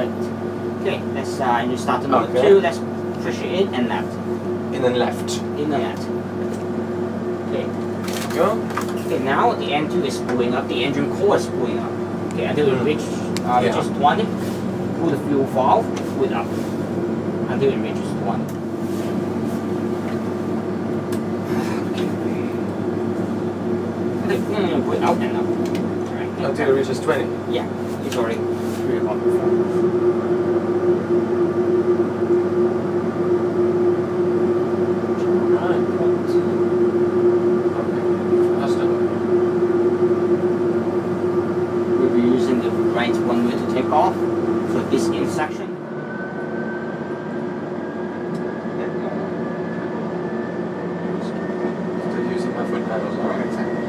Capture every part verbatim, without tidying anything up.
Alright. Okay, let's uh, you start the motor Okay. two, let's push it in and left. In and left. In and left. Okay. Go. Okay, now the N two is spooling up, the engine core is spooling up. Okay, until it Mm. reaches uh, Yeah. reaches twenty, pull the fuel valve, pull it up. Until it reaches twenty. Okay, no, no, no, pull it out and up. Right. Until it reaches twenty. Yeah, it's already three o'clock before. Right. Okay. Faster. We'll be using the right runway to take off for this intersection. Still using my foot pedals, alright.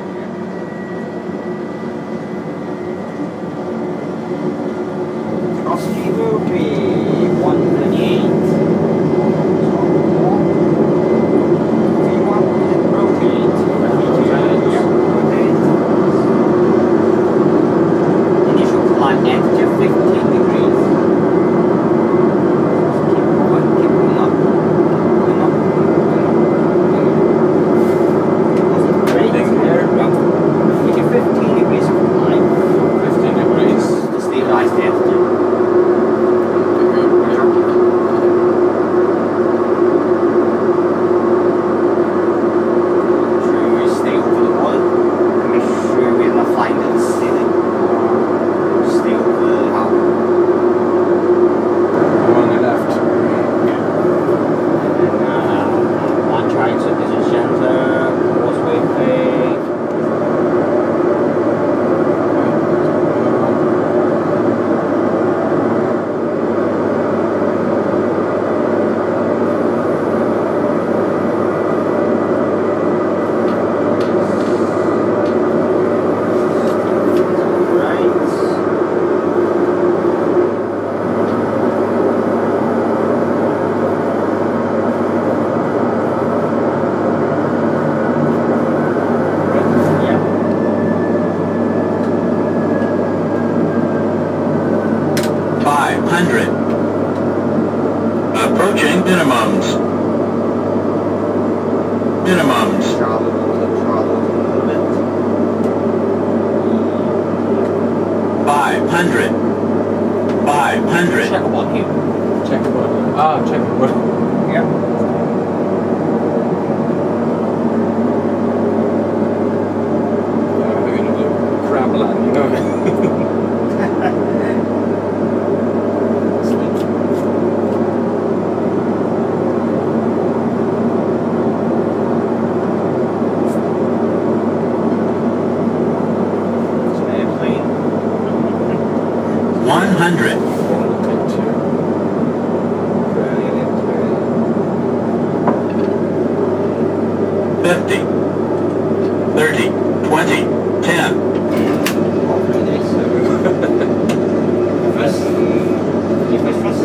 Top speed will be one thirty-eight. V one, rotate. Yeah, rotate. Initial climb altitude fifteen degrees. Keep going, keep going up. Going up, going up, going up. Great. Here. We get fifteen degrees of climb fifteen degrees. to stabilize the altitude. Approaching minimums. Minimums. Five hundred. Five hundred. Checkerboard here. Checkerboard. Ah, checkerboard. Yep. Yeah, we're gonna do crab landing, you know. One hundred. Fifty. Thirty. Twenty. Ten. First, you first, first.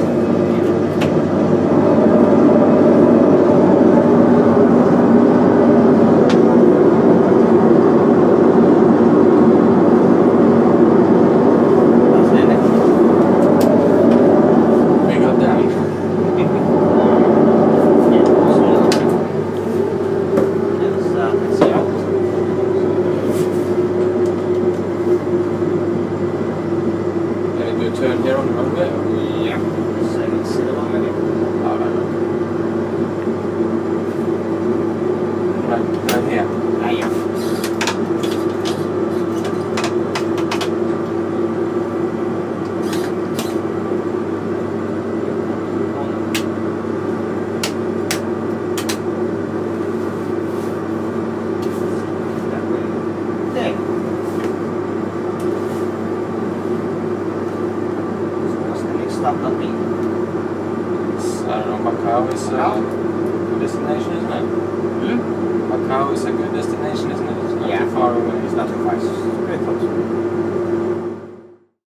Turn here on the runway? Yeah. So you can see the one again. Right, right here. Ah, yeah. Okay. Stop the beat. I don't know, Macau is a good destination, isn't it? Hmm? Macau is a good destination, isn't it? It's not Yeah. too far away. It's not too far. It's very close.